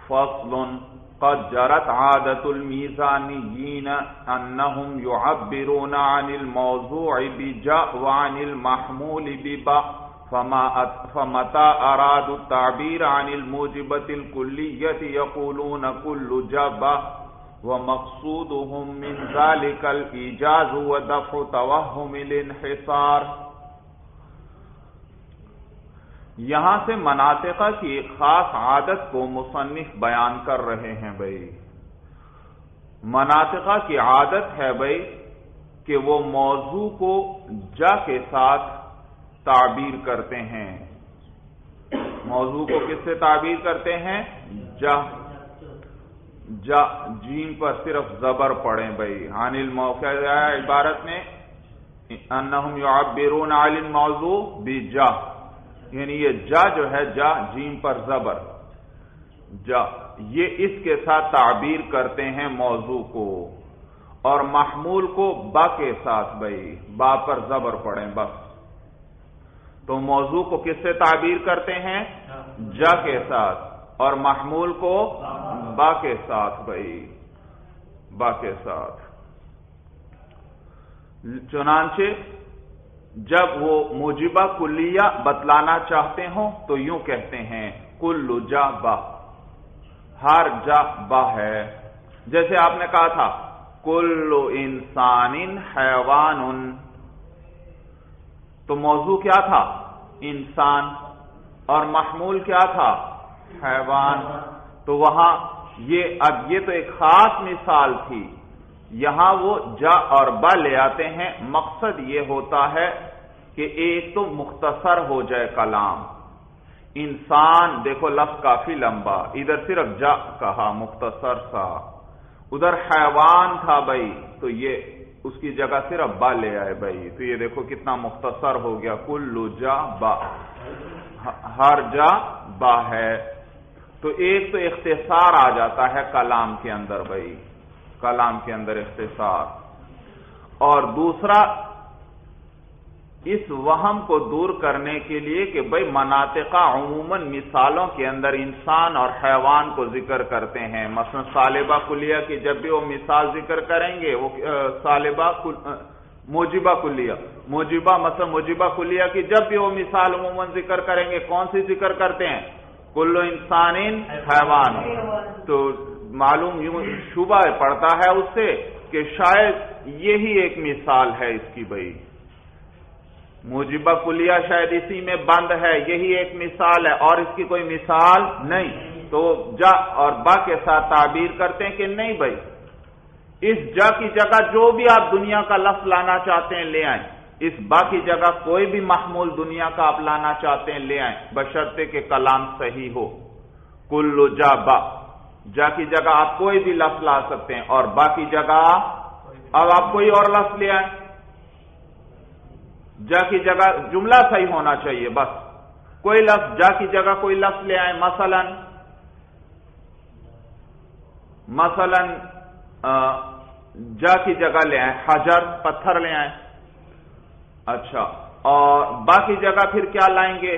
فصل قد جرت عادة الميزانيين أنهم يعبرون عن الموضوع بجاء وعن المحمول بباء فمتى أرادوا التعبير عن الموجبة الكلية يقولون كل جاء ومقصودهم من ذلك الإيجاز ودفع توهم الانحصار. یہاں سے مناطقہ کی ایک خاص عادت کو مصنف بیان کر رہے ہیں بھائی. مناطقہ کی عادت ہے بھائی کہ وہ موضوع کو جا کے ساتھ تعبیر کرتے ہیں. موضوع کو کس سے تعبیر کرتے ہیں؟ جا. جا جیم پر صرف زبر پڑھیں بھائی. عن الموقع عبارت میں انہم یعبرون عن الموضوع بجا، یعنی یہ جا جو ہے جا جیم پر زبر جا، یہ اس کے ساتھ تعبیر کرتے ہیں موضوع کو، اور محمول کو با کے ساتھ بھائی با پر زبر پڑھیں بس. تو موضوع کو کس سے تعبیر کرتے ہیں؟ جا کے ساتھ، اور محمول کو با کے ساتھ بھائی با کے ساتھ. چنانچہ جب وہ موجبہ کلیہ بتلانا چاہتے ہوں تو یوں کہتے ہیں کل جا با، ہر جا با ہے. جیسے آپ نے کہا تھا کل انسان حیوان، تو موضوع کیا تھا؟ انسان، اور محمول کیا تھا؟ حیوان. تو وہاں اب یہ تو ایک خاص مثال تھی، یہاں وہ جا اور با لے آتے ہیں. مقصد یہ ہوتا ہے کہ ایک تو مختصر ہو جائے کلام. انسان دیکھو لفظ کافی لمبا، ادھر صرف جا کہا مختصر سا. ادھر حیوان تھا بھائی تو یہ اس کی جگہ صرف با لے آئے بھائی، تو یہ دیکھو کتنا مختصر ہو گیا. کل جا با، ہر جا با ہے. تو ایک تو اختصار آ جاتا ہے کلام کے اندر بھائی، کلام کے اندر اختصار. اور دوسرا اس وہم کو دور کرنے کے لیے کہ بھئی مناطقہ عموماً مثالوں کے اندر انسان اور حیوان کو ذکر کرتے ہیں. مثلا سالبہ کلیہ کی جب بھی وہ مثال ذکر کریں گے وہ سالبہ موجبہ کلیہ، مثلا موجبہ کلیہ کی جب بھی وہ مثال عموماً ذکر کریں گے کون سی ذکر کرتے ہیں؟ کل انسان حیوان. تو معلوم یوں شبہ پڑتا ہے اس سے کہ شاید یہی ایک مثال ہے اس کی بھائی. موجبہ کلیہ شاید اسی میں بند ہے، یہی ایک مثال ہے اور اس کی کوئی مثال نہیں. تو جا اور با کے ساتھ تعبیر کرتے ہیں کہ نہیں بھائی اس جا کی جگہ جو بھی آپ دنیا کا لفظ لانا چاہتے ہیں لے آئیں، اس با کی جگہ کوئی بھی محمول دنیا کا آپ لانا چاہتے ہیں لے آئیں، بشرطے کہ کلام صحیح ہو. کل جا با، جا کی جگہ آپ کوئی بھی لفظ لا سکتے ہیں، اور با کی جگہ اب آپ کوئی اور لفظ لے آئیں. جا کی جگہ جملہ صحیح ہونا چاہیے بس. کوئی لفظ جا کی جگہ کوئی لفظ لے آئیں، مثلا جا کی جگہ لے آئیں حجر، پتھر لے آئیں. اچھا، اور با کی جگہ پھر کیا لائیں گے؟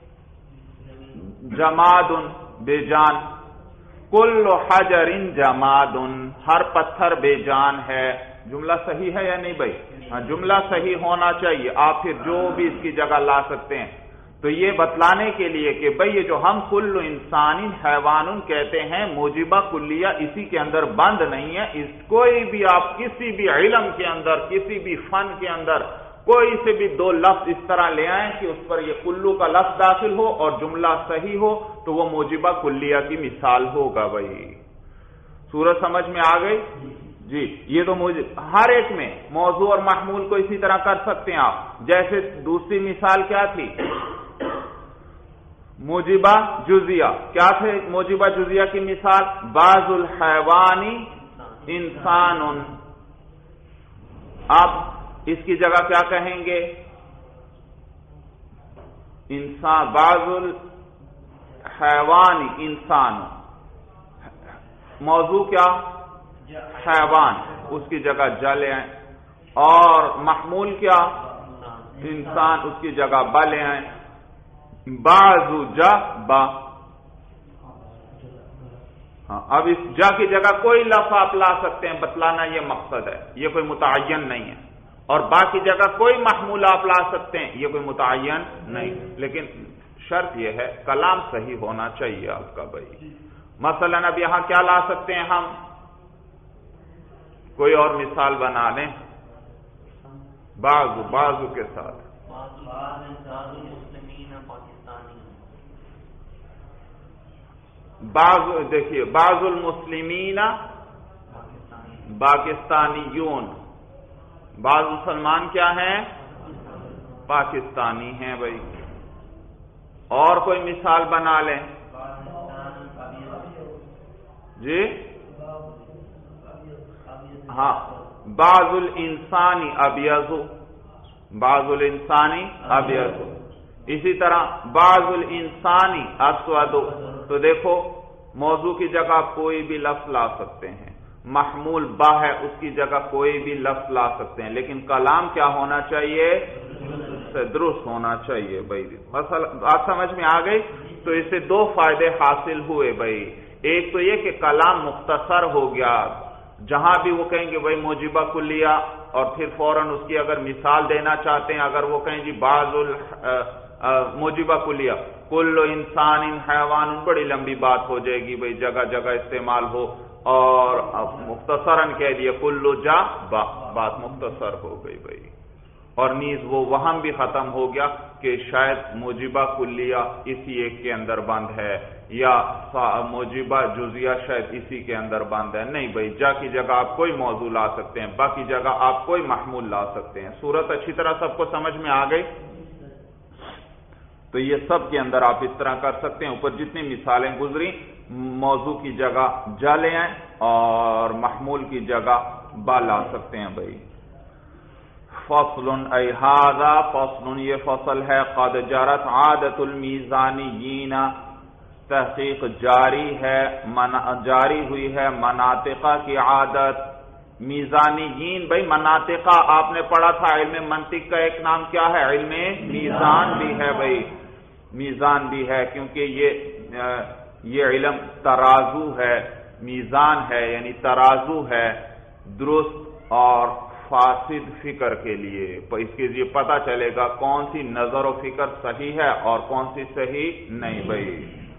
جماد، بے جان. کل حجر جماد، ہر پتھر بے جان ہے. جملہ صحیح ہے یا نہیں بھائی؟ ہاں جملہ صحیح ہونا چاہیے. آپ پھر جو بھی اس کی جگہ لا سکتے ہیں. تو یہ بتلانے کے لیے کہ بھئی یہ جو ہم کل انسان حیوان کہتے ہیں موجبہ کلیہ اسی کے اندر بند نہیں ہے. اس کوئی بھی آپ کسی بھی علم کے اندر کسی بھی فن کے اندر کوئی سے بھی دو لفظ اس طرح لے آئیں کہ اس پر یہ کلو کا لفظ داخل ہو اور جملہ صحیح ہو تو وہ موجبہ کلیہ کی مثال ہوگا بھائی. سورج سمجھ میں آ گئی جی؟ یہ تو ہر ایک میں موضوع اور محمول کو اسی طرح کر سکتے ہیں آپ. جیسے دوسری مثال کیا تھی؟ موجبہ جزیہ. کیا تھے موجبہ جزیہ کی مثال؟ بعض الحیوانی انسان. آپ اس کی جگہ کیا کہیں گے؟ انسان. بعض الحیوانی انسان. موضوع کیا؟ حیوان. اس کی جگہ جا لے آئیں. اور محمول کیا؟ انسان. اس کی جگہ با لے آئیں. بعض جا با. ہاں، اب اس جا کی جگہ کوئی لفظ آپ لا سکتے ہیں، بتلانا یہ مقصد ہے، یہ کوئی متعین نہیں ہے، اور باقی جگہ کوئی محمول آپ لا سکتے ہیں، یہ کوئی متعین نہیں، لیکن شرط یہ ہے کلام صحیح ہونا چاہیے آپ کا بھائی۔ مثلا اب یہاں کیا لا سکتے ہیں ہم، کوئی اور مثال بنا لیں، بازو کے ساتھ، دیکھیے بعض المسلمین پاکستانیون، بعض مسلمان کیا ہیں، پاکستانی ہیں بھائی۔ اور کوئی مثال بنا لیں جی، ہاں، بعض الانسانی ابیض، بعض الانسانی ابیض، اسی طرح بعض الانسانی اسود۔ تو دیکھو موضوع کی جگہ آپ کوئی بھی لفظ لا سکتے ہیں، محمول با ہے اس کی جگہ کوئی بھی لفظ لا سکتے ہیں، لیکن کلام کیا ہونا چاہیے، درست ہونا چاہیے بھائی۔ مثلا بات سمجھ میں آ گئی؟ تو اس سے دو فائدے حاصل ہوئے بھائی، ایک تو یہ کہ کلام مختصر ہو گیا، جہاں بھی وہ کہیں گے بھائی موجبہ کلیہ، اور پھر فوراً اس کی اگر مثال دینا چاہتے ہیں، اگر وہ کہیں جی بعض موجبہ کلیہ کل انسان حیوان، بڑی لمبی بات ہو جائے گی بھائی، جگہ جگہ استعمال ہو، اور مختصراً کہہ دیا کل جا با، بات مختصر ہو گئی بھائی۔ اور نیز وہ وہم بھی ختم ہو گیا کہ شاید موجبہ کلیہ اسی ایک کے اندر بند ہے، یا موجبہ جزیہ شاید اسی کے اندر بند ہے، نہیں بھائی، جا کی جگہ آپ کوئی موضوع لا سکتے ہیں، باقی جگہ آپ کوئی محمول لا سکتے ہیں۔ صورت اچھی طرح سب کو سمجھ میں آ گئی؟ تو یہ سب کے اندر آپ اس طرح کر سکتے ہیں، اوپر جتنی مثالیں گزری، موضوع کی جگہ جا لے آئیں اور محمول کی جگہ با لا سکتے ہیں بھائی۔ فصل ای ھذا فصل، یہ فصل ہے، قد جرت عادت المیزانیین، تحقیق جاری ہے، جاری ہوئی ہے مناطقہ کی عادت۔ میزانیین بھائی، مناطقہ آپ نے پڑھا تھا، علم منطق کا ایک نام کیا ہے، علم میزان بھی ہے بھائی، میزان بھی ہے، کیونکہ یہ علم ترازو ہے، میزان ہے یعنی ترازو ہے، درست اور فاسد فکر کے لیے، اس کے لیے پتہ چلے گا کون سی نظر و فکر صحیح ہے اور کون سی صحیح نہیں بھائی۔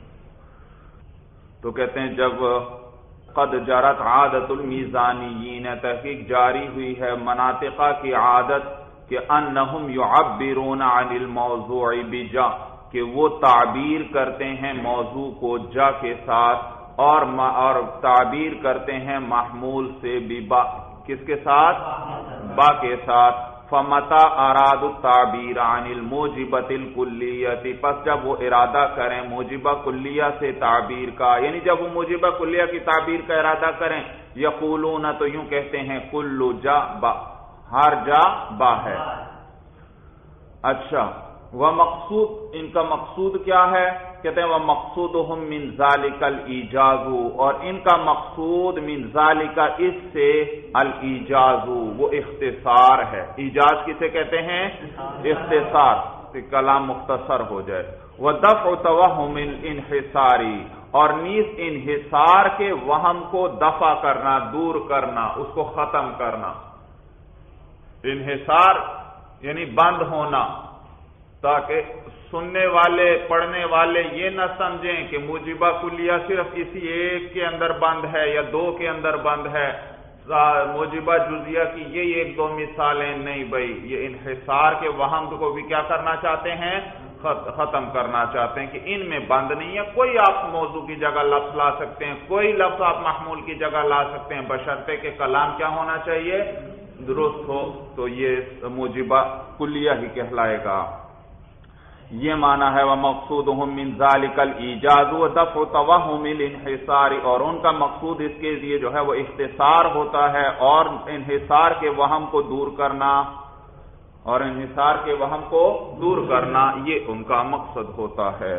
تو کہتے ہیں جب قد جرت عادت المیزانیین، تحقیق جاری ہوئی ہے مناطقہ کی عادت، کہ انہم یعبرون عن الموضوع بجا، کہ وہ تعبیر کرتے ہیں موضوع کو جا کے ساتھ، اور تعبیر کرتے ہیں محمول سے ببا، کس کے ساتھ، با کے ساتھ۔ فمتا اراد التعبیر عن الموجبۃ الکلیۃ، پس جب وہ ارادہ کریں موجبہ کلیہ سے تعبیر کا، یعنی جب وہ موجبہ کلیہ کی تعبیر کا ارادہ کریں، یقولون، تو یوں کہتے ہیں کل جا با، ہر جا با ہے۔ اچھا، وہ مقصود، ان کا مقصود کیا ہے؟ کہتے ہیں وہ مقصودہم من ذالک الایجاز، اور ان کا مقصود من ذالک، اس سے، الایجاز، وہ اختصار ہے۔ ایجاز کسے کہتے ہیں؟ اختصار، کہ کلام مختصر ہو جائے۔ ودفع توہم الانحصار، اور نیز انحصار کے وہم کو دفع کرنا، دور کرنا، اس کو ختم کرنا۔ انحصار یعنی بند ہونا، تاکہ سننے والے، پڑھنے والے یہ نہ سمجھیں کہ موجبہ کلیہ صرف اسی ایک کے اندر بند ہے یا دو کے اندر بند ہے، موجبہ جزیہ کی یہ ایک دو مثالیں نہیں بھائی، یہ انحصار کے وہم کو بھی کیا کرنا چاہتے ہیں؟ ختم کرنا چاہتے ہیں، کہ ان میں بند نہیں ہے، کوئی آپ موضوع کی جگہ لفظ لا سکتے ہیں، کوئی لفظ آپ محمول کی جگہ لا سکتے ہیں، بشرطے کہ کلام کیا ہونا چاہیے؟ درست ہو، تو یہ موجبہ کلیہ ہی کہلائے گا۔ یہ معنی ہے وَمَقْصُودُهُم مِّن ذَلِكَ الْإِيجَازُ وَدَفْعُ تَوَہُّمِ الْانْحِصَارِ، اور ان کا مقصود اس کے لیے جو ہے وہ اختصار ہوتا ہے، اور انحصار کے وہم کو دور کرنا، اور انحصار کے وہم کو دور کرنا، یہ ان کا مقصد ہوتا ہے۔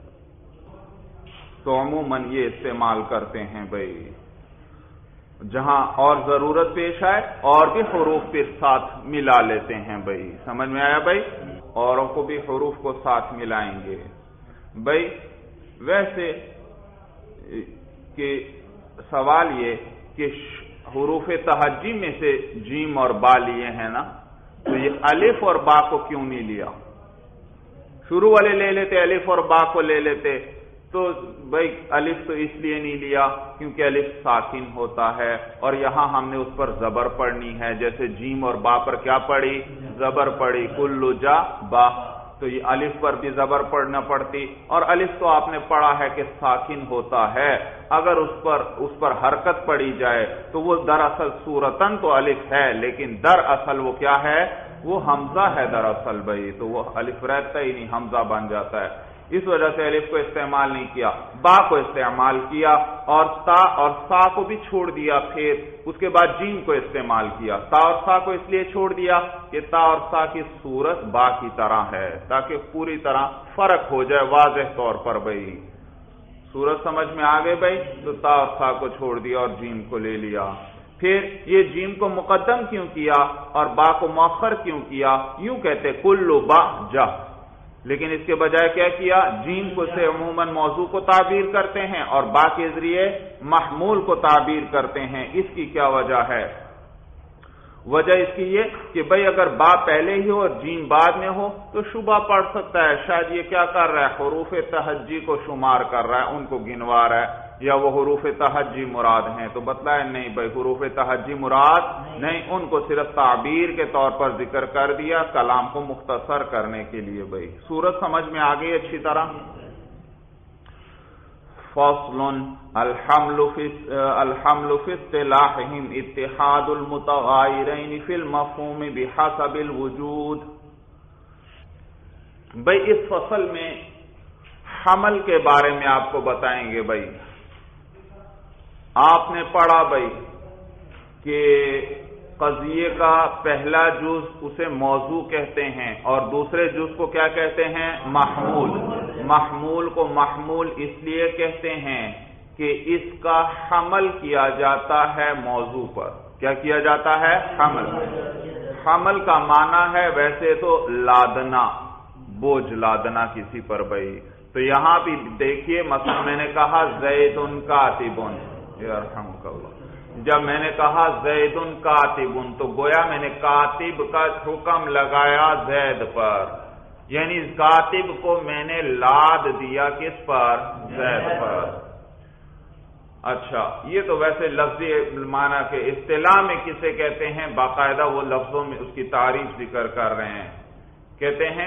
تو عموماً یہ استعمال کرتے ہیں بھائی، جہاں اور ضرورت پیش آئے، اور بھی حروف پھر ساتھ ملا لیتے ہیں بھائی، سمجھ میں آیا بھائی؟ اوروں کو بھی حروف کو ساتھ ملائیں گے بھائی۔ ویسے کہ سوال یہ کہ حروف تہجی میں سے جیم اور با لیے ہیں نا، تو یہ الف اور با کو کیوں نہیں لیا؟ شروع والے لے لیتے، الف اور با کو لے لیتے، تو بھائی الف تو اس لیے نہیں لیا کیونکہ الف ساکن ہوتا ہے، اور یہاں ہم نے اس پر زبر پڑھنی ہے، جیسے جیم اور با پر کیا پڑھی؟ زبر پڑھی، کل جا با، تو یہ الف پر بھی زبر پڑھنا پڑتی، اور الف تو آپ نے پڑھا ہے کہ ساکن ہوتا ہے، اگر اس پر حرکت پڑی جائے تو وہ دراصل صورتاً تو الف ہے، لیکن دراصل وہ کیا ہے؟ وہ حمزہ ہے دراصل بھائی، تو وہ الف رہتا ہی نہیں، حمزہ بن جاتا ہے، اس وجہ سے الف کو استعمال نہیں کیا، با کو استعمال کیا، اور تا اور سا کو بھی چھوڑ دیا، پھر اس کے بعد جیم کو استعمال کیا۔ تا اور سا کو اس لیے چھوڑ دیا کہ تا اور سا کی صورت با کی طرح ہے، تاکہ پوری طرح فرق ہو جائے واضح طور پر بھائی، صورت سمجھ میں آ گئے بھائی، تو تا اور سا کو چھوڑ دیا اور جیم کو لے لیا۔ پھر یہ جیم کو مقدم کیوں کیا اور با کو مؤخر کیوں کیا؟ یوں کہتے کل با جا، لیکن اس کے بجائے کیا کیا؟ جیم کو سے عموماً موضوع کو تعبیر کرتے ہیں اور با کے ذریعے محمول کو تعبیر کرتے ہیں۔ اس کی کیا وجہ ہے؟ وجہ اس کی یہ کہ بھئی اگر با پہلے ہی ہو اور جیم بعد میں ہو تو شبہ پڑ سکتا ہے، شاید یہ کیا کر رہا ہے؟ حروف تہجی کو شمار کر رہا ہے، ان کو گنوا رہا ہے، یا وہ حروف تہجی مراد ہیں، تو بتلایا نہیں بھائی حروف تہجی مراد نہیں، ان کو صرف تعبیر کے طور پر ذکر کر دیا کلام کو مختصر کرنے کے لیے۔ بھائی صورت سمجھ میں آ گئی اچھی طرح؟ فصل الحمل في اصطلاحهم اتحاد المتغايرين في المفهوم بحسب الوجود۔ بھائی اس فصل میں حمل کے بارے میں آپ کو بتائیں گے۔ بھائی آپ نے پڑھا بھائی کہ قضیے کا پہلا جز اسے موضوع کہتے ہیں اور دوسرے جز کو کیا کہتے ہیں؟ محمول۔ محمول کو محمول اس لیے کہتے ہیں کہ اس کا حمل کیا جاتا ہے موضوع پر۔ کیا کیا جاتا ہے؟ حمل۔ حمل کا معنی ہے ویسے تو لادنا، بوجھ لادنا کسی پر بھائی، تو یہاں بھی دیکھیے مثلا میں نے کہا زید کاتب، یرحمک اللہ، جب میں نے کہا زید کاتب تو گویا میں نے کاتب کا حکم لگایا زید پر، یعنی کاتب کو میں نے لاد دیا کس پر؟ زید پر۔ اچھا یہ تو ویسے لفظی معنی کے اصطلاح میں کسے کہتے ہیں؟ باقاعدہ وہ لفظوں میں اس کی تعریف ذکر کر رہے ہیں، کہتے ہیں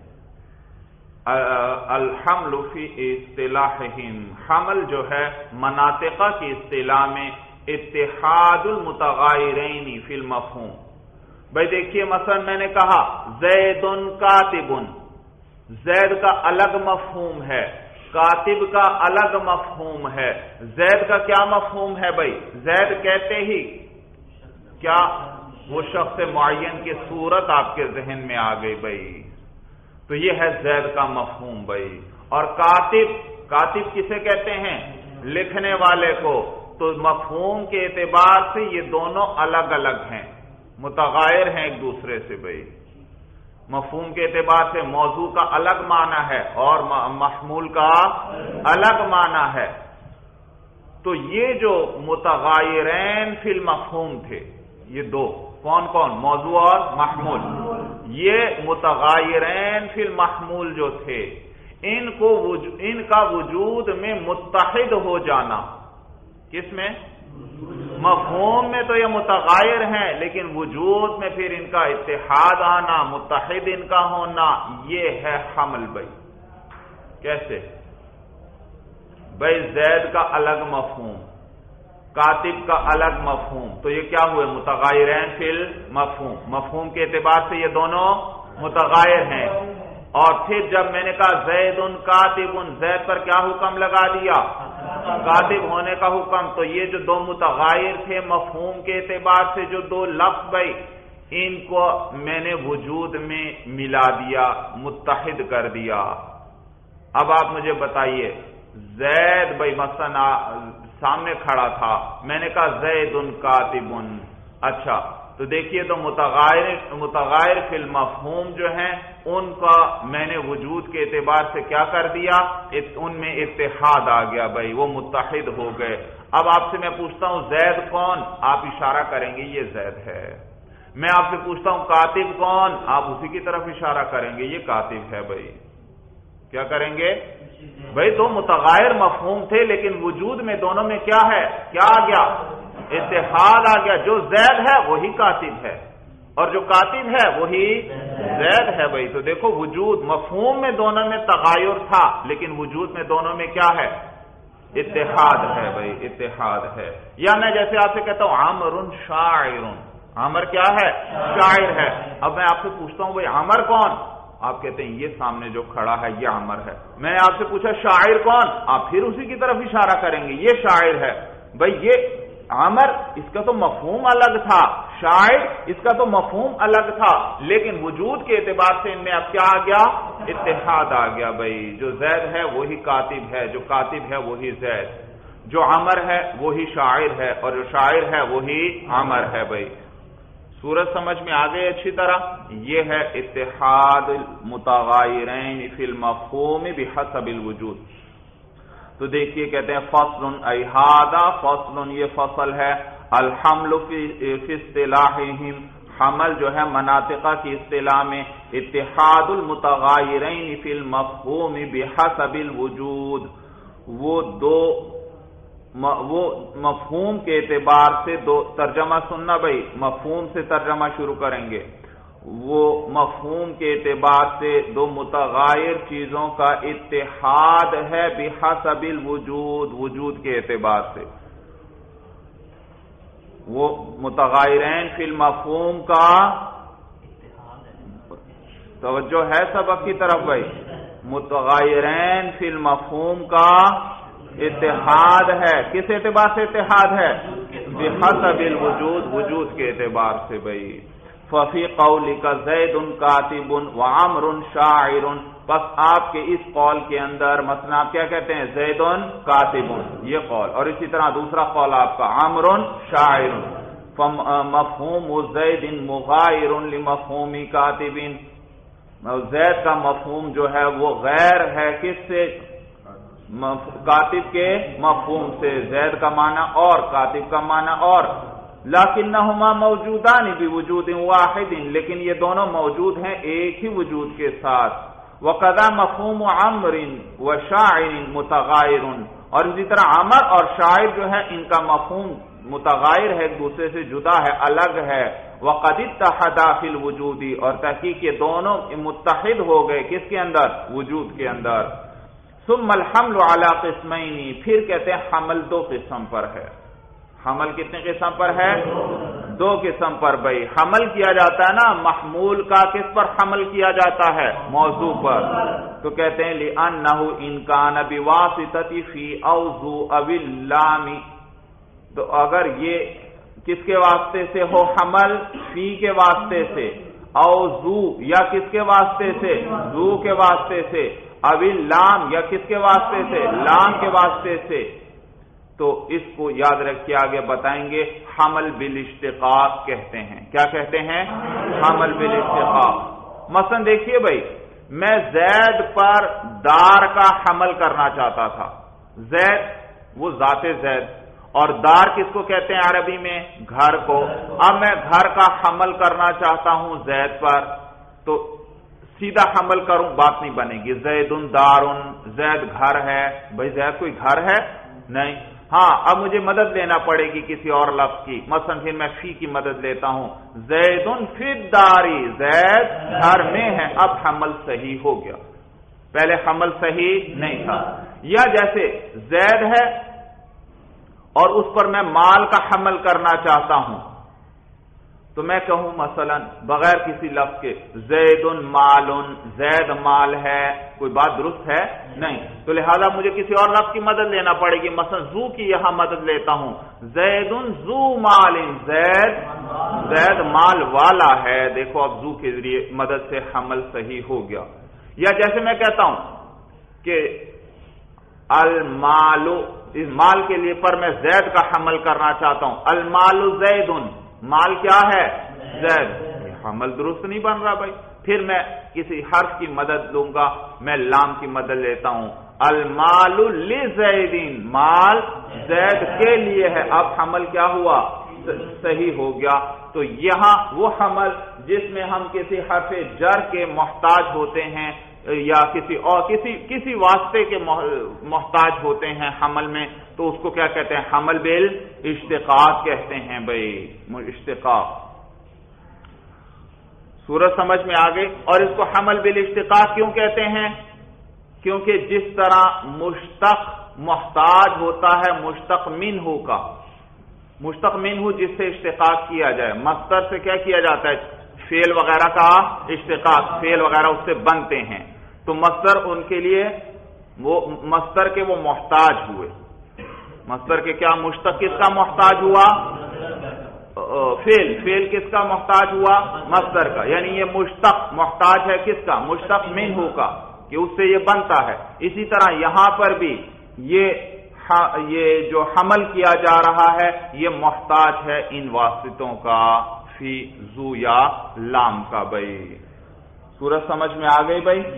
الحمل فی اصطلاحہم، حمل جو ہے مناطقہ کی اصطلاح میں اتحاد المتغائرین فی المفہوم۔ بھائی دیکھیے مثلا میں نے کہا زید کاتب، زید کا الگ مفہوم ہے، کاتب کا الگ مفہوم ہے۔ زید کا کیا مفہوم ہے بھائی؟ زید کہتے ہی کیا وہ شخص معین کی صورت آپ کے ذہن میں آ گئی بھائی، تو یہ ہے زید کا مفہوم بھائی۔ اور کاتب، کاتب کسے کہتے ہیں؟ لکھنے والے کو، تو مفہوم کے اعتبار سے یہ دونوں الگ الگ ہیں، متغائر ہیں ایک دوسرے سے بھائی، مفہوم کے اعتبار سے موضوع کا الگ معنی ہے اور محمول کا الگ معنی ہے۔ تو یہ جو متغائرین فی المفہوم تھے، یہ دو کون کون؟ موضوع اور محمول۔ یہ متغائرین فی المحمول جو تھے، ان کا وجود میں متحد ہو جانا، کس میں؟ مفہوم میں تو یہ متغائر ہیں، لیکن وجود میں پھر ان کا اتحاد آنا، متحد ان کا ہونا، یہ ہے حمل بھائی۔ کیسے بھائی؟ زید کا الگ مفہوم، کاتب کا الگ مفہوم، تو یہ کیا ہوئے؟ متغائرین فی المفہوم، مفہوم کے اعتبار سے یہ دونوں متغائر ہیں۔ اور پھر جب میں نے کہا زید کاتب، زید پر کیا حکم لگا دیا؟ کاتب ہونے کا حکم، تو یہ جو دو متغائر تھے مفہوم کے اعتبار سے جو دو لفظ بھائی، ان کو میں نے وجود میں ملا دیا، متحد کر دیا۔ اب آپ مجھے بتائیے زید بھائی مثلا سامنے کھڑا تھا، میں نے کہا زید کاتب، اچھا تو دیکھیے تو متغائر فی المفہوم جو ہیں ان کا میں نے وجود کے اعتبار سے کیا کر دیا، ان میں اتحاد آ گیا بھائی، وہ متحد ہو گئے۔ اب آپ سے میں پوچھتا ہوں زید کون، آپ اشارہ کریں گے یہ زید ہے۔ میں آپ سے پوچھتا ہوں کاتب کون، آپ اسی کی طرف اشارہ کریں گے یہ کاتب ہے بھائی۔ کیا کریں گے بھائی؟ دو متغائر مفہوم تھے لیکن وجود میں دونوں میں کیا ہے، کیا آ گیا، اتحاد آ گیا۔ جو زید ہے وہی کاتب ہے اور جو کاتب ہے وہی زید ہے بھائی۔ تو دیکھو وجود مفہوم میں دونوں میں تغیر تھا لیکن وجود میں دونوں میں کیا ہے، اتحاد ہے بھائی، اتحاد ہے۔ یا میں جیسے آپ سے کہتا ہوں عامر شاعر، عامر کیا ہے، شاعر ہے۔ اب میں آپ سے پوچھتا ہوں بھائی عامر کون، آپ کہتے ہیں یہ سامنے جو کھڑا ہے یہ عامر ہے۔ میں آپ سے پوچھا شاعر کون، آپ پھر اسی کی طرف اشارہ کریں گے یہ شاعر ہے بھائی۔ یہ عامر اس کا تو مفہوم الگ تھا، شاعر اس کا تو مفہوم الگ تھا، لیکن وجود کے اعتبار سے ان میں اب کیا آ گیا، اتحاد آ گیا بھائی۔ جو زید ہے وہی کاتب ہے، جو کاتب ہے وہی زید، جو عامر ہے وہی شاعر ہے اور جو شاعر ہے وہی عامر ہے بھائی۔ صورت سمجھ میں آ گئی اچھی طرح؟ یہ ہے اتحاد المتغائرین فی المفہوم بحسب الوجود۔ تو دیکھیے کہتے ہیں فصل ای ھذا فصل، یہ فصل ہے، الحمل فی اصطلاحہم، حمل جو ہے مناطقہ کی اصطلاح میں، اتحاد المتغائرین فی المفہوم بحسب الوجود، وہ مفہوم کے اعتبار سے دو، ترجمہ سننا بھائی، مفہوم سے ترجمہ شروع کریں گے۔ وہ مفہوم کے اعتبار سے دو متغائر چیزوں کا اتحاد ہے بحسب الوجود، وجود کے اعتبار سے۔ وہ متغائرین فی المفہوم کا توجہ ہے سبق کی طرف بھائی، متغائرین فی المفہوم کا اتحاد ہے، کس اعتبار سے اتحاد ہے، بحسب الوجود، وجود کے اعتبار سے بھائی۔ ففی قولک زید کاتب وعمر شاعر، بس آپ کے اس قول کے اندر مثلا آپ کیا کہتے ہیں، زید کاتب، یہ قول، اور اسی طرح دوسرا قول آپ کا عمر شاعر، مفہوم زید مغائر لمفہوم کاتب، زید کا مفہوم جو ہے وہ غیر ہے کس سے، کاتب کے مفہوم سے، زید کا معنی اور کاتب کا معنی اور، لکنہما موجودان بوجود واحد، لیکن یہ دونوں موجود ہیں ایک ہی وجود کے ساتھ۔ وقذا مفہوم عمر وشاعر متغائر، اور اسی طرح عمر اور شاعر جو ہے ان کا مفہوم متغائر ہے، ایک دوسرے سے جدا ہے، الگ ہے۔ وقد اتحدا فی الوجود، اور تحقیق یہ دونوں متحد ہو گئے کس کے اندر، وجود کے اندر۔ ثم الحمل علی قسمین، پھر کہتے ہیں حمل دو قسم پر ہے۔ حمل کتنے قسم پر ہے، دو قسم پر بھائی۔ حمل کیا جاتا ہے نا محمول کا، کس پر حمل کیا جاتا ہے، موضوع پر۔ تو کہتے ہیں لأنہ ان کان بواسطۃ فی او ذو او اللام، تو اگر یہ کس کے واسطے سے ہو حمل، فی کے واسطے سے، او ذو یا کس کے واسطے سے، ذو کے واسطے سے، اویل لام یا کس کے واسطے سے، لام کے واسطے سے، تو اس کو یاد رکھیے آگے بتائیں گے، حمل بالاشتقاق کہتے ہیں۔ کیا کہتے ہیں، حمل بالاشتقاق۔ مثلا دیکھیے بھائی، میں زید پر دار کا حمل کرنا چاہتا تھا، زید وہ ذات زید، اور دار کس کو کہتے ہیں عربی میں، گھر کو۔ اب میں گھر کا حمل کرنا چاہتا ہوں زید پر، تو سیدھا حمل کروں بات نہیں بنے گی، زید دار، زید گھر ہے، بھائی زید کوئی گھر ہے نہیں، ہاں اب مجھے مدد لینا پڑے گی کسی اور لفظ کی، مثلا پھر میں فی کی مدد لیتا ہوں، زید فی الداری، زید گھر میں ہے، اب حمل صحیح ہو گیا، پہلے حمل صحیح نہیں تھا۔ یا جیسے زید ہے اور اس پر میں مال کا حمل کرنا چاہتا ہوں، تو میں کہوں مثلا بغیر کسی لفظ کے زید مال، زید مال ہے، کوئی بات درست ہے نہیں، تو لہذا مجھے کسی اور لفظ کی مدد لینا پڑے گی، مثلا زو کی یہاں مدد لیتا ہوں، زید زو مال، زید مال والا ہے، دیکھو اب زو کے ذریعے مدد سے حمل صحیح ہو گیا۔ یا جیسے میں کہتا ہوں کہ المال، اس مال کے لیے پر میں زید کا حمل کرنا چاہتا ہوں، المال زید، مال کیا ہے؟ زید. حمل درست نہیں بن رہا بھائی. پھر میں کسی حرف کی مدد لوں گا، میں لام کی مدد لیتا ہوں. المال لزیدین، مال زید کے لیے ہے. اب حمل کیا ہوا؟ صحیح ہو گیا. تو یہاں وہ حمل جس میں ہم کسی حرف جر کے محتاج ہوتے ہیں یا کسی واسطے کے محتاج ہوتے ہیں حمل میں، تو اس کو کیا کہتے ہیں؟ حمل بالاشتقاق کہتے ہیں بھائی. اشتقاق سورج سمجھ میں آ گئی. اور اس کو حمل بالاشتقاق کیوں کہتے ہیں؟ کیونکہ جس طرح مشتق محتاج ہوتا ہے مشتق منہ کا، مشتق منہ جس سے اشتقاق کیا جائے، مصدر سے کیا کیا جاتا ہے؟ فعل وغیرہ کا اشتقاق، فعل وغیرہ اس سے بنتے ہیں. تو مصدر ان کے لیے وہ مصدر کے وہ محتاج ہوئے. مصدر کے کیا مشتق کس کا محتاج ہوا؟ فعل کس کا محتاج ہوا؟ مصدر کا. یعنی یہ مشتق محتاج ہے کس کا؟ مشتق منہ کا، کہ اس سے یہ بنتا ہے. اسی طرح یہاں پر بھی یہ جو حمل کیا جا رہا ہے یہ محتاج ہے ان واسطوں کا، فی، ذو یا لام کا. بھائی سورج سمجھ میں آ گئی بھائی.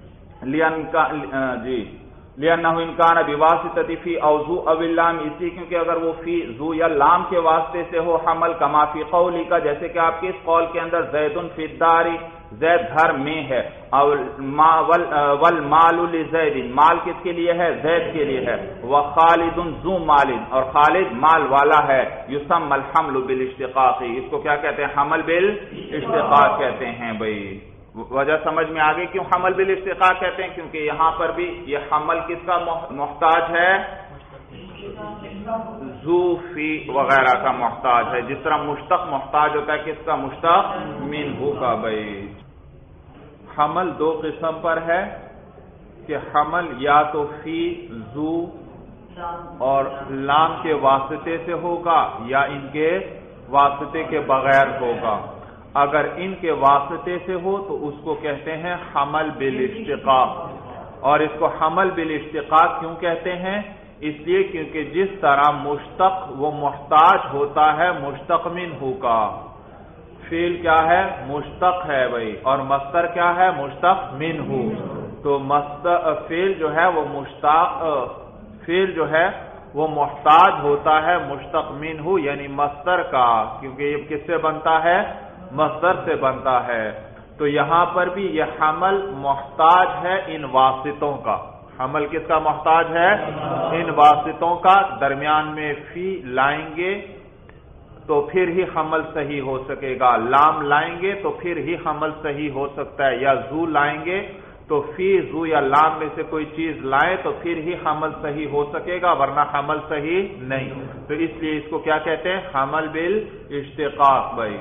لِأَنَّهُ إِنْ كَانَ بِوَاسِطَةِ فِي أَوْ ذُو أَوِ اللَّامِ، اسی کیونکہ اگر وہ فی، ذو یا لام کے واسطے سے ہو حمل، کما فی قولی کا، جیسے کہ آپ کے اس قول کے اندر زید فی الدار، زید گھر میں ہے. والمال لزید، مال کس کے لیے ہے؟ زید کے لیے ہے. وخالد ذو مال، اور خالد مال والا ہے. یسمى الحمل بالاشتقاق، اس کو کیا کہتے ہیں؟ حمل بالاشتقاق کہتے ہیں. بھائی وجہ سمجھ میں آگے کیوں حمل بالاشتقاق کہتے ہیں؟ کیونکہ یہاں پر بھی یہ حمل کس کا محتاج ہے؟ ذو، فی وغیرہ کا محتاج ہے. جس طرح مشتق محتاج ہوتا ہے کس کا؟ مشتق منہ کا. بھائی حمل دو قسم پر ہے کہ حمل یا تو فی، ذو اور لام کے واسطے سے ہوگا یا ان کے واسطے کے بغیر ہوگا. اگر ان کے واسطے سے ہو تو اس کو کہتے ہیں حمل بالاشتقاق. اور اس کو حمل بالاشتقاق کیوں کہتے ہیں؟ اس لیے کیونکہ جس طرح مشتق وہ محتاج ہوتا ہے مشتق منہ کا. فعل کیا ہے؟ مشتق ہے بھائی، اور مصدر کیا ہے؟ مشتق منہ. تو فعل جو ہے وہ فعل جو ہے وہ محتاج ہوتا ہے مشتق منہ یعنی مصدر کا، کیونکہ یہ کس سے بنتا ہے؟ مصدر سے بنتا ہے. تو یہاں پر بھی یہ حمل محتاج ہے ان واسطوں کا. حمل کس کا محتاج ہے؟ ان واسطوں کا. درمیان میں فی لائیں گے تو پھر ہی حمل صحیح ہو سکے گا. لام لائیں گے تو پھر ہی حمل صحیح ہو سکتا ہے. یا ذو لائیں گے تو فی، ذو یا لام میں سے کوئی چیز لائیں تو پھر ہی حمل صحیح ہو سکے گا، ورنہ حمل صحیح نہیں. تو اس لیے اس کو کیا کہتے ہیں؟ حمل بالاشتقاق. بھائی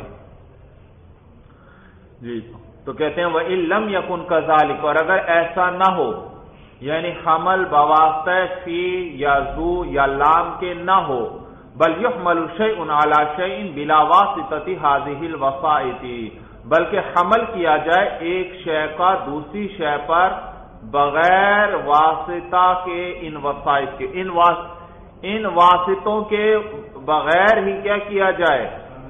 جی تو کہتے ہیں وَإِن لَمْ يَكُنْ كَذَلِكَ، اور اگر ایسا نہ ہو یعنی حمل بواسطہ فی یا ذو یا لام کے نہ ہو، بل يحمل شيء على شيء بلا واسطة هذه الوسائط، بلکہ حمل کیا جائے ایک شے کا دوسری شے پر بغیر واسطہ کے ان وسائط کے، ان واسطوں کے بغیر ہی کیا کیا جائے؟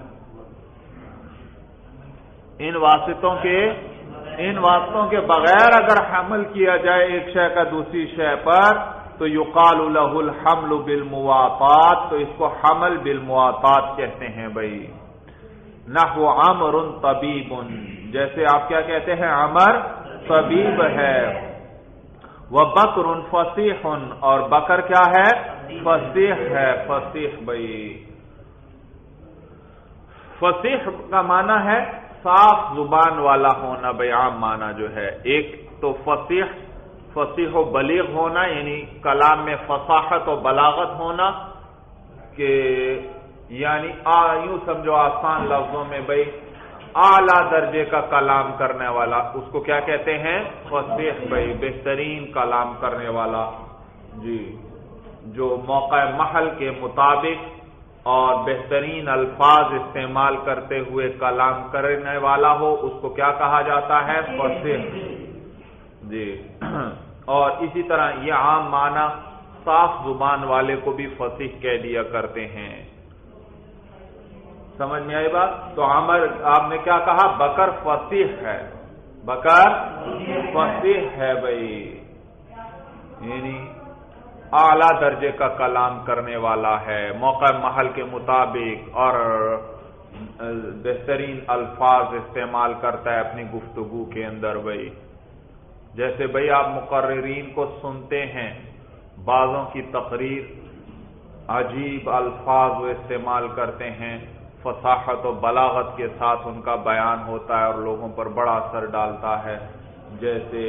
ان واسطوں کے بغیر اگر حمل کیا جائے ایک شے کا دوسری شے پر تو یقال له الحمل بالمواطات، تو اس کو حمل بالمواطات کہتے ہیں. بھائی نحو عمر طبیب، جیسے آپ کیا کہتے ہیں؟ عمر طبیب ہے. وبکر فصیح، اور بکر کیا ہے؟ فصیح ہے. فصیح بھائی فصیح کا معنی ہے صاف زبان والا ہونا. بھائی عام معنی جو ہے، ایک تو فصیح و بلیغ ہونا یعنی کلام میں فصاحت و بلاغت ہونا، کہ یعنی یوں سمجھو آسان لفظوں میں بھائی اعلیٰ درجے کا کلام کرنے والا، اس کو کیا کہتے ہیں؟ فصیح. بھائی بہترین کلام کرنے والا، جی جو موقع محل کے مطابق اور بہترین الفاظ استعمال کرتے ہوئے کلام کرنے والا ہو اس کو کیا کہا جاتا ہے؟ فصیح. جی اور اسی طرح یہ عام معنی صاف زبان والے کو بھی فصیح کہہ دیا کرتے ہیں. سمجھ میں آئی بات؟ تو عمر آپ نے کیا کہا؟ بکر فصیح ہے، بکر فصیح ہے بھائی، یعنی اعلیٰ درجے کا کلام کرنے والا ہے، موقع محل کے مطابق اور بہترین الفاظ استعمال کرتا ہے اپنی گفتگو کے اندر بھائی. جیسے بھائی آپ مقررین کو سنتے ہیں، بعضوں کی تقریر عجیب الفاظ وہ استعمال کرتے ہیں، فصاحت و بلاغت کے ساتھ ان کا بیان ہوتا ہے اور لوگوں پر بڑا اثر ڈالتا ہے. جیسے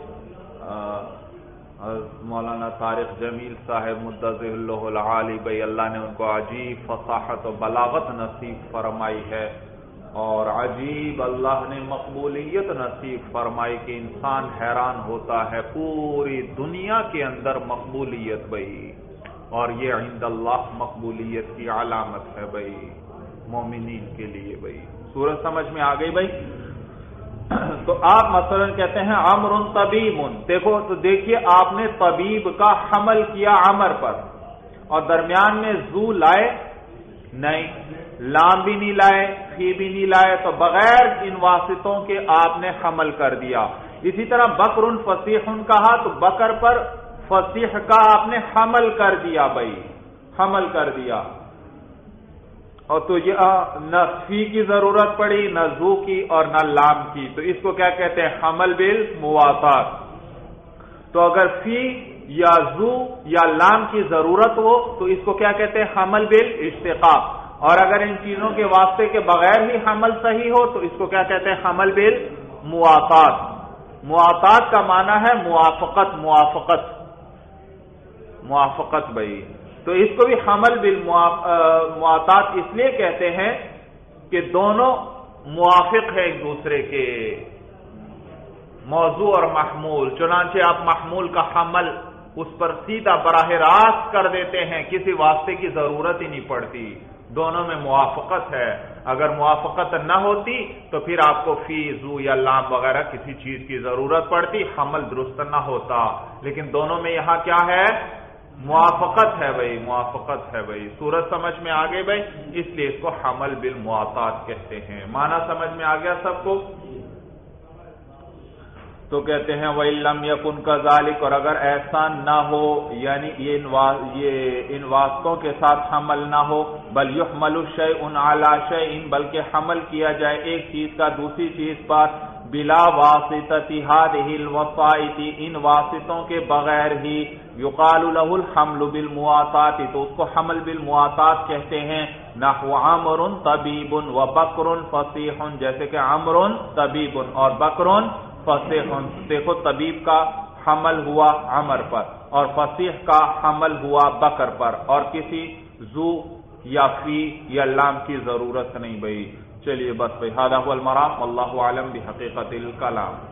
مولانا طارق جمیل صاحب مدظر اللہ العالی بھائی، اللہ نے ان کو عجیب فصاحت و بلاغت نصیب فرمائی ہے، اور عجیب اللہ نے مقبولیت نصیب فرمائی کہ انسان حیران ہوتا ہے، پوری دنیا کے اندر مقبولیت بھائی، اور یہ عند اللہ مقبولیت کی علامت ہے بھائی مومنین کے لیے بھائی. سورج سمجھ میں آ گئی بھائی؟ تو آپ مثلا کہتے ہیں عمر طبیب، دیکھو تو دیکھیے آپ نے طبیب کا حمل کیا عمر پر، اور درمیان میں ذو لائے نہیں، لام بھی نہیں لائے، فی بھی نہیں لائے، تو بغیر ان واسطوں کے آپ نے حمل کر دیا. اسی طرح بکر فصیح کہا تو بکر پر فصیح کا آپ نے حمل کر دیا بھائی، حمل کر دیا. اور تو یہ نہ فی کی ضرورت پڑی، نہ ذو کی اور نہ لام کی، تو اس کو کیا کہتے ہیں؟ حمل بالمواسات. تو اگر فی یا ذو یا لام کی ضرورت ہو تو اس کو کیا کہتے ہیں؟ حمل بالاشتقاق. اور اگر ان چیزوں کے واسطے کے بغیر ہی حمل صحیح ہو تو اس کو کیا کہتے ہیں؟ حمل بالمواسات. مواسات کا معنی ہے موافقت، موافقت، موافقت بھائی. تو اس کو بھی حمل بالمواسات اس لیے کہتے ہیں کہ دونوں موافق ہیں ایک دوسرے کے، موضوع اور محمول. چنانچہ آپ محمول کا حمل اس پر سیدھا براہ راست کر دیتے ہیں، کسی واسطے کی ضرورت ہی نہیں پڑتی، دونوں میں موافقت ہے. اگر موافقت نہ ہوتی تو پھر آپ کو فی، ذو یا لام وغیرہ کسی چیز کی ضرورت پڑتی، حمل درست نہ ہوتا. لیکن دونوں میں یہاں کیا ہے؟ موافقت ہے بھائی، موافقت ہے بھائی. سورج سمجھ میں آ گئی بھائی؟ اس لیے اس کو حمل بالمواسات کہتے ہیں. معنی سمجھ میں آ گیا سب کو؟ تو کہتے ہیں وَإِلَّمْ يَكُنْ كَذَلِكَ، اور اگر ایسا نہ ہو، یعنی یہ ان واسطوں کے ساتھ حمل نہ ہو، بل يحمل شيء على شيء، بلکہ حمل کیا جائے ایک چیز کا دوسری چیز پر، بلا واسطۃ هذه الوسائط، ان واسطوں کے بغیر ہی، یقال له الحمل بالمواسات، تو اس کو حمل بالمواسات کہتے ہیں. نحو عمر طبیب وبکر فصیح، جیسے کہ عمر طبیب اور بکر فصیح. دیکھو طبیب کا حمل ہوا عمر پر اور فصیح کا حمل ہوا بکر پر، اور کسی ذو یا فی یا لام کی ضرورت نہیں بھائی. چلیے بس بھائی، ھذا ھو المرام، واللہ اعلم بحقیقت الکلام.